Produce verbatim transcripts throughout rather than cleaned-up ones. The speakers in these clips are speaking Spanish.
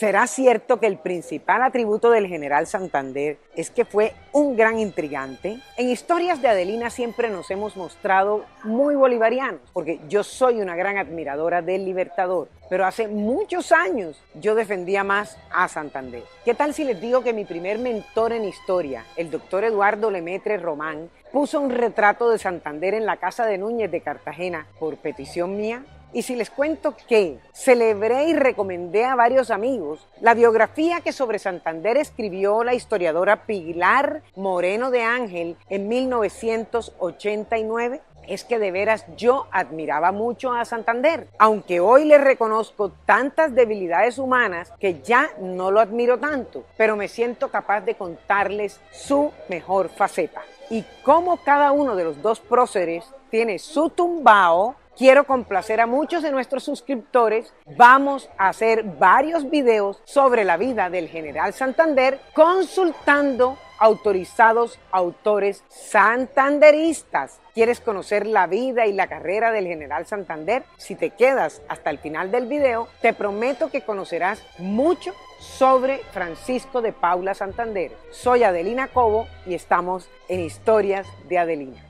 ¿Será cierto que el principal atributo del general Santander es que fue un gran intrigante? En Historias de Adelina siempre nos hemos mostrado muy bolivarianos, porque yo soy una gran admiradora del Libertador, pero hace muchos años yo defendía más a Santander. ¿Qué tal si les digo que mi primer mentor en historia, el doctor Eduardo Lemaitre Román, puso un retrato de Santander en la casa de Núñez de Cartagena por petición mía? Y si les cuento que celebré y recomendé a varios amigos la biografía que sobre Santander escribió la historiadora Pilar Moreno de Ángel en mil novecientos ochenta y nueve, es que de veras yo admiraba mucho a Santander, aunque hoy le reconozco tantas debilidades humanas que ya no lo admiro tanto, pero me siento capaz de contarles su mejor faceta. Y como cada uno de los dos próceres tiene su tumbao, quiero complacer a muchos de nuestros suscriptores. Vamos a hacer varios videos sobre la vida del general Santander consultando autorizados autores santanderistas. ¿Quieres conocer la vida y la carrera del general Santander? Si te quedas hasta el final del video, te prometo que conocerás mucho sobre Francisco de Paula Santander. Soy Adelina Cobo y estamos en Historias de Adelina.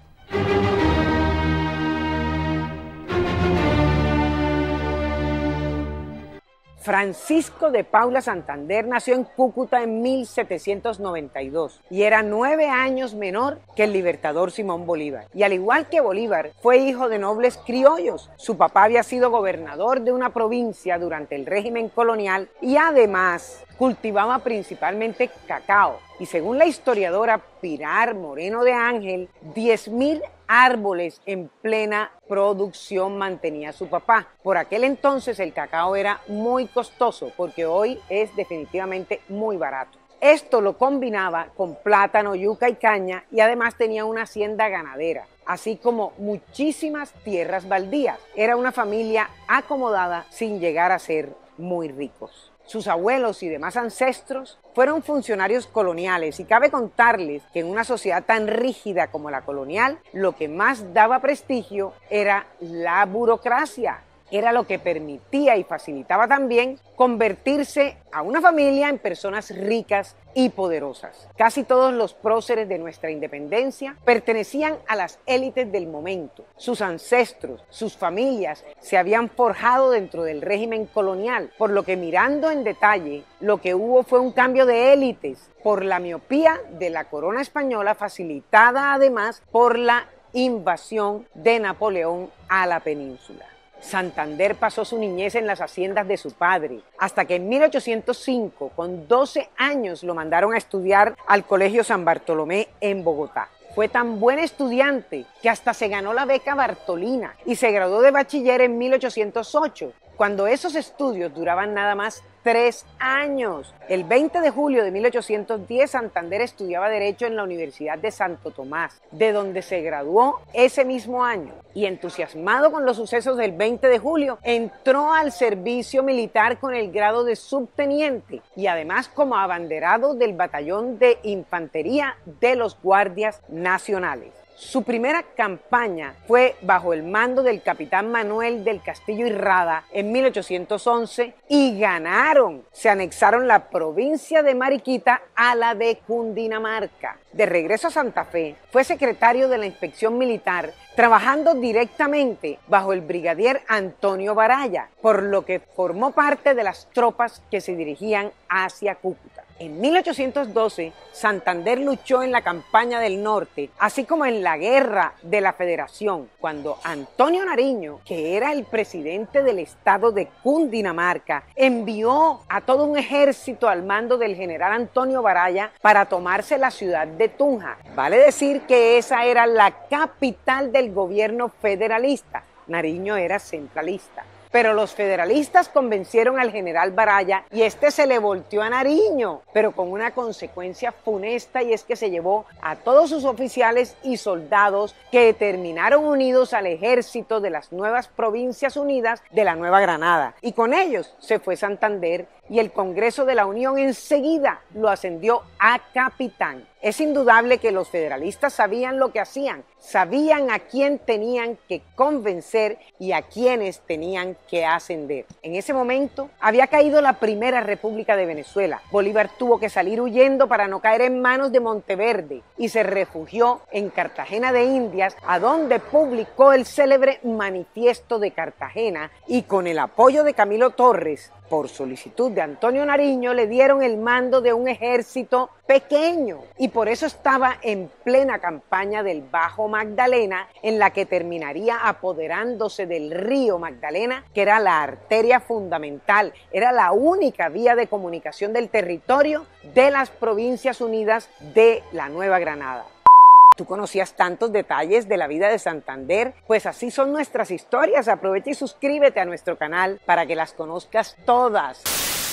Francisco de Paula Santander nació en Cúcuta en mil setecientos noventa y dos y era nueve años menor que el libertador Simón Bolívar. Y al igual que Bolívar, fue hijo de nobles criollos. Su papá había sido gobernador de una provincia durante el régimen colonial y además cultivaba principalmente cacao. Y según la historiadora Pilar Moreno de Ángel, diez mil árboles en plena producción mantenía su papá. Por aquel entonces el cacao era muy costoso, porque hoy es definitivamente muy barato. Esto lo combinaba con plátano, yuca y caña, y además tenía una hacienda ganadera, así como muchísimas tierras baldías. Era una familia acomodada sin llegar a ser muy ricos. Sus abuelos y demás ancestros fueron funcionarios coloniales y cabe contarles que en una sociedad tan rígida como la colonial, lo que más daba prestigio era la burocracia. Era lo que permitía y facilitaba también convertirse a una familia en personas ricas y poderosas. Casi todos los próceres de nuestra independencia pertenecían a las élites del momento. Sus ancestros, sus familias se habían forjado dentro del régimen colonial, por lo que mirando en detalle, lo que hubo fue un cambio de élites por la miopía de la corona española, facilitada además por la invasión de Napoleón a la península. Santander pasó su niñez en las haciendas de su padre, hasta que en mil ochocientos cinco, con doce años, lo mandaron a estudiar al Colegio San Bartolomé en Bogotá. Fue tan buen estudiante que hasta se ganó la beca Bartolina y se graduó de bachiller en mil ochocientos ocho, cuando esos estudios duraban nada más tres años. El veinte de julio de mil ochocientos diez, Santander estudiaba Derecho en la Universidad de Santo Tomás, de donde se graduó ese mismo año. Y entusiasmado con los sucesos del veinte de julio, entró al servicio militar con el grado de subteniente y además como abanderado del batallón de infantería de los Guardias Nacionales. Su primera campaña fue bajo el mando del capitán Manuel del Castillo y Rada en mil ochocientos once y ganaron. Se anexaron la provincia de Mariquita a la de Cundinamarca. De regreso a Santa Fe, fue secretario de la Inspección Militar, trabajando directamente bajo el brigadier Antonio Baraya, por lo que formó parte de las tropas que se dirigían hacia Cúcuta. En mil ochocientos doce, Santander luchó en la campaña del norte, así como en la guerra de la Federación, cuando Antonio Nariño, que era el presidente del estado de Cundinamarca, envió a todo un ejército al mando del general Antonio Baraya para tomarse la ciudad de Tunja. Vale decir que esa era la capital del gobierno federalista. Nariño era centralista. Pero los federalistas convencieron al general Baraya y este se le volteó a Nariño, pero con una consecuencia funesta, y es que se llevó a todos sus oficiales y soldados que terminaron unidos al ejército de las nuevas Provincias Unidas de la Nueva Granada. Y con ellos se fue Santander y el Congreso de la Unión enseguida lo ascendió a capitán. Es indudable que los federalistas sabían lo que hacían, sabían a quién tenían que convencer y a quiénes tenían que ascender. En ese momento había caído la primera República de Venezuela. Bolívar tuvo que salir huyendo para no caer en manos de Monteverde y se refugió en Cartagena de Indias, a donde publicó el célebre Manifiesto de Cartagena, y con el apoyo de Camilo Torres, por solicitud de Antonio Nariño, le dieron el mando de un ejército pequeño, y por eso estaba en plena campaña del Bajo Magdalena, en la que terminaría apoderándose del río Magdalena, que era la arteria fundamental, era la única vía de comunicación del territorio de las Provincias Unidas de la Nueva Granada. ¿Tú conocías tantos detalles de la vida de Santander? Pues así son nuestras historias. Aprovecha y suscríbete a nuestro canal para que las conozcas todas.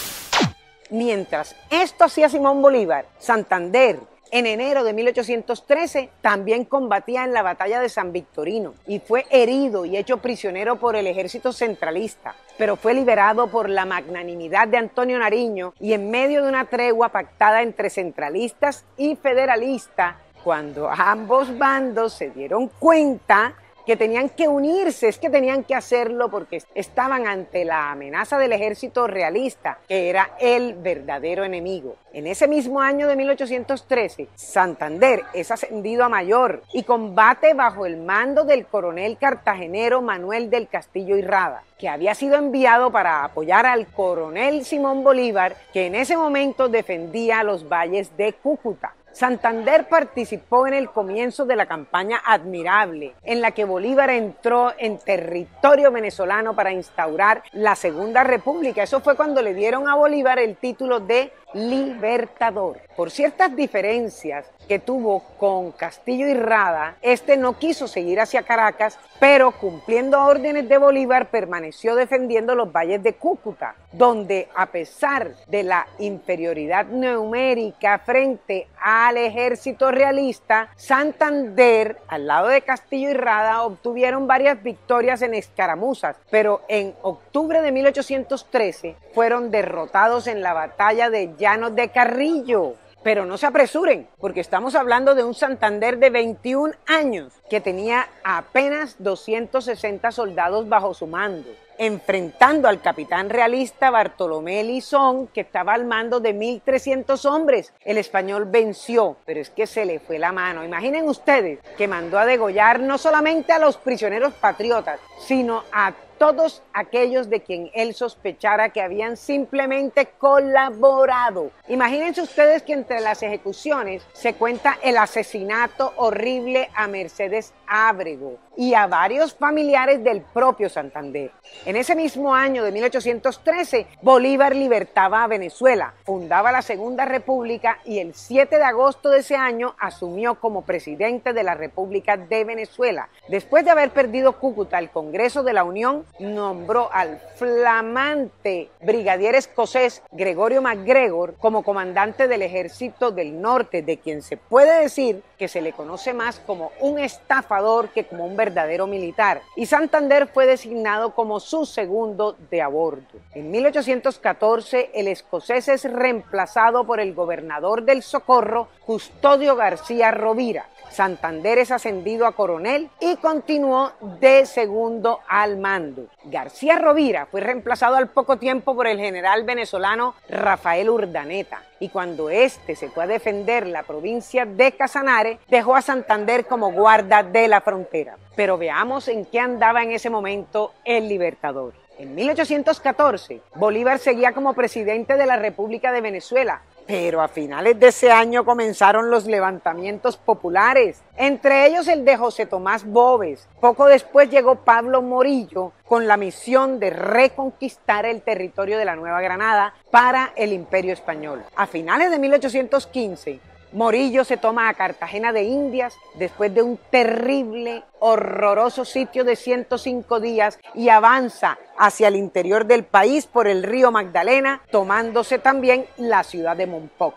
Mientras esto hacía Simón Bolívar, Santander, en enero de mil ochocientos trece, también combatía en la batalla de San Victorino y fue herido y hecho prisionero por el ejército centralista, pero fue liberado por la magnanimidad de Antonio Nariño y en medio de una tregua pactada entre centralistas y federalistas, cuando ambos bandos se dieron cuenta que tenían que unirse, es que tenían que hacerlo porque estaban ante la amenaza del ejército realista, que era el verdadero enemigo. En ese mismo año de mil ochocientos trece, Santander es ascendido a mayor y combate bajo el mando del coronel cartagenero Manuel del Castillo y Rada, que había sido enviado para apoyar al coronel Simón Bolívar, que en ese momento defendía los valles de Cúcuta. Santander participó en el comienzo de la campaña Admirable, en la que Bolívar entró en territorio venezolano para instaurar la Segunda República. Eso fue cuando le dieron a Bolívar el título de Libertador. Por ciertas diferencias que tuvo con Castillo y Rada, este no quiso seguir hacia Caracas, pero cumpliendo órdenes de Bolívar permaneció defendiendo los valles de Cúcuta, donde a pesar de la inferioridad numérica frente al ejército realista, Santander, al lado de Castillo y Rada, obtuvieron varias victorias en escaramuzas, pero en octubre de mil ochocientos trece fueron derrotados en la batalla de Llanos de Carrillo. Pero no se apresuren, porque estamos hablando de un Santander de veintiún años que tenía apenas doscientos sesenta soldados bajo su mando, enfrentando al capitán realista Bartolomé Lizón, que estaba al mando de mil trescientos hombres. El español venció, pero es que se le fue la mano. Imaginen ustedes que mandó a degollar no solamente a los prisioneros patriotas, sino a todos aquellos de quien él sospechara que habían simplemente colaborado. Imagínense ustedes que entre las ejecuciones se cuenta el asesinato horrible a Mercedes Ábrego y a varios familiares del propio Santander. En ese mismo año de mil ochocientos trece, Bolívar libertaba a Venezuela, fundaba la Segunda República y el siete de agosto de ese año asumió como presidente de la República de Venezuela. Después de haber perdido Cúcuta, el Congreso de la Unión nombró al flamante brigadier escocés Gregorio MacGregor como comandante del Ejército del Norte, de quien se puede decir que se le conoce más como un estafador que como un verdadero militar, y Santander fue designado como su segundo de a bordo. En mil ochocientos catorce, el escocés es reemplazado por el gobernador del Socorro, Custodio García Rovira. Santander es ascendido a coronel y continuó de segundo al mando. García Rovira fue reemplazado al poco tiempo por el general venezolano Rafael Urdaneta, y cuando éste se fue a defender la provincia de Casanare, dejó a Santander como guarda de la frontera. Pero veamos en qué andaba en ese momento el Libertador. En mil ochocientos catorce, Bolívar seguía como presidente de la República de Venezuela, pero a finales de ese año comenzaron los levantamientos populares, entre ellos el de José Tomás Boves. Poco después llegó Pablo Morillo con la misión de reconquistar el territorio de la Nueva Granada para el Imperio Español. A finales de mil ochocientos quince, Morillo se toma a Cartagena de Indias después de un terrible, horroroso sitio de ciento cinco días y avanza hacia el interior del país por el río Magdalena, tomándose también la ciudad de Mompox.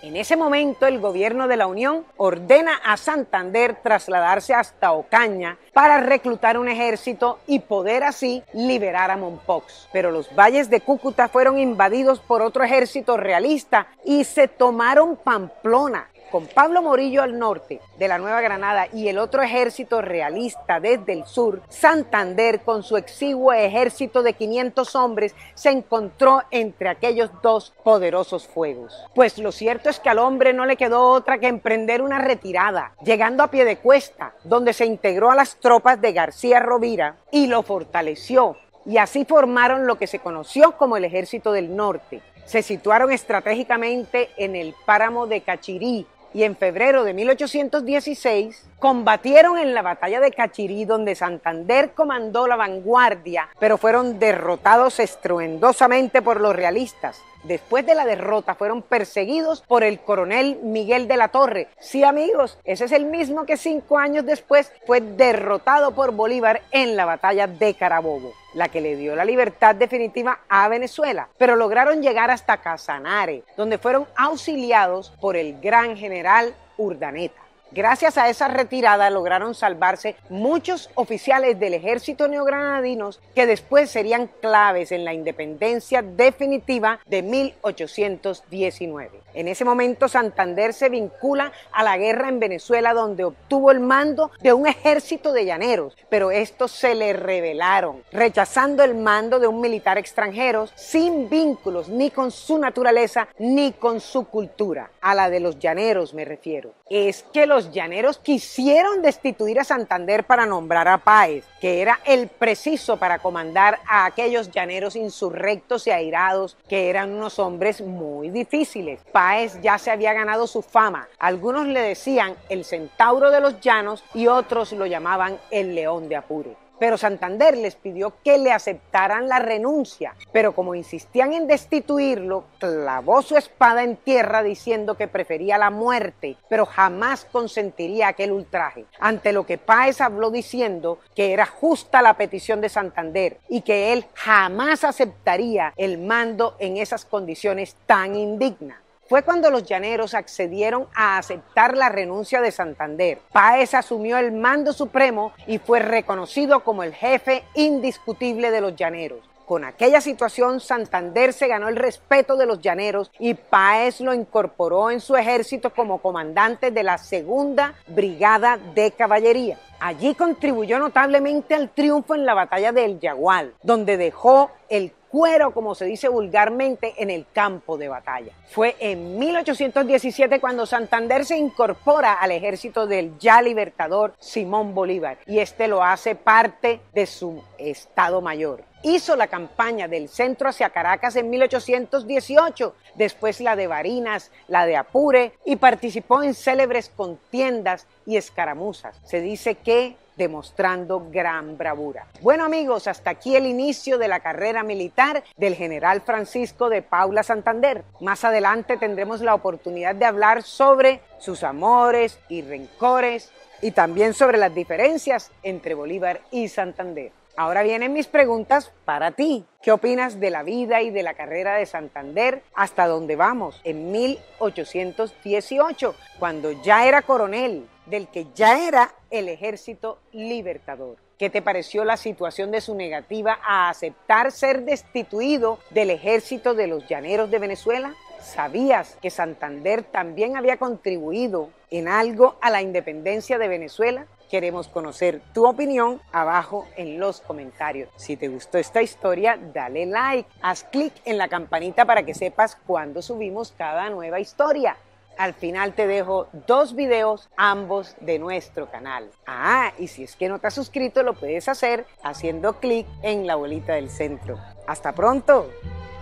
En ese momento el gobierno de la Unión ordena a Santander trasladarse hasta Ocaña para reclutar un ejército y poder así liberar a Mompox. Pero los valles de Cúcuta fueron invadidos por otro ejército realista y se tomaron Pamplona. Con Pablo Morillo al norte de la Nueva Granada y el otro ejército realista desde el sur, Santander con su exiguo ejército de quinientos hombres se encontró entre aquellos dos poderosos fuegos. Pues lo cierto es que al hombre no le quedó otra que emprender una retirada, llegando a Piedecuesta, donde se integró a las tropas de García Rovira y lo fortaleció, y así formaron lo que se conoció como el Ejército del Norte. Se situaron estratégicamente en el páramo de Cachirí, y en febrero de mil ochocientos dieciséis combatieron en la batalla de Cachirí, donde Santander comandó la vanguardia, pero fueron derrotados estruendosamente por los realistas. Después de la derrota fueron perseguidos por el coronel Miguel de la Torre. Sí, amigos, ese es el mismo que cinco años después fue derrotado por Bolívar en la batalla de Carabobo, la que le dio la libertad definitiva a Venezuela. Pero lograron llegar hasta Casanare, donde fueron auxiliados por el gran general Urdaneta. Gracias a esa retirada lograron salvarse muchos oficiales del ejército neogranadinos que después serían claves en la independencia definitiva de mil ochocientos diecinueve. En ese momento Santander se vincula a la guerra en Venezuela, donde obtuvo el mando de un ejército de llaneros, pero estos se le rebelaron, rechazando el mando de un militar extranjero sin vínculos ni con su naturaleza ni con su cultura, a la de los llaneros me refiero. Es que los llaneros quisieron destituir a Santander para nombrar a Páez, que era el preciso para comandar a aquellos llaneros insurrectos y airados, que eran unos hombres muy difíciles. Páez ya se había ganado su fama. Algunos le decían el centauro de los llanos y otros lo llamaban el león de Apure. Pero Santander les pidió que le aceptaran la renuncia, pero como insistían en destituirlo, clavó su espada en tierra diciendo que prefería la muerte, pero jamás consentiría aquel ultraje, ante lo que Páez habló diciendo que era justa la petición de Santander y que él jamás aceptaría el mando en esas condiciones tan indignas. Fue cuando los llaneros accedieron a aceptar la renuncia de Santander. Páez asumió el mando supremo y fue reconocido como el jefe indiscutible de los llaneros. Con aquella situación, Santander se ganó el respeto de los llaneros y Páez lo incorporó en su ejército como comandante de la Segunda Brigada de Caballería. Allí contribuyó notablemente al triunfo en la batalla del Yagual, donde dejó el cuero, como se dice vulgarmente, en el campo de batalla. Fue en mil ochocientos diecisiete cuando Santander se incorpora al ejército del ya libertador Simón Bolívar, y este lo hace parte de su Estado Mayor. Hizo la campaña del centro hacia Caracas en mil ochocientos dieciocho, después la de Barinas, la de Apure, y participó en célebres contiendas y escaramuzas. Se dice que demostrando gran bravura. Bueno, amigos, hasta aquí el inicio de la carrera militar del general Francisco de Paula Santander. Más adelante tendremos la oportunidad de hablar sobre sus amores y rencores y también sobre las diferencias entre Bolívar y Santander. Ahora vienen mis preguntas para ti. ¿Qué opinas de la vida y de la carrera de Santander hasta dónde vamos? En mil ochocientos dieciocho, cuando ya era coronel, del que ya era el Ejército Libertador. ¿Qué te pareció la situación de su negativa a aceptar ser destituido del ejército de los llaneros de Venezuela? ¿Sabías que Santander también había contribuido en algo a la independencia de Venezuela? Queremos conocer tu opinión abajo en los comentarios. Si te gustó esta historia, dale like, haz clic en la campanita para que sepas cuando subimos cada nueva historia. Al final te dejo dos videos, ambos de nuestro canal. Ah, y si es que no te has suscrito, lo puedes hacer haciendo clic en la bolita del centro. ¡Hasta pronto!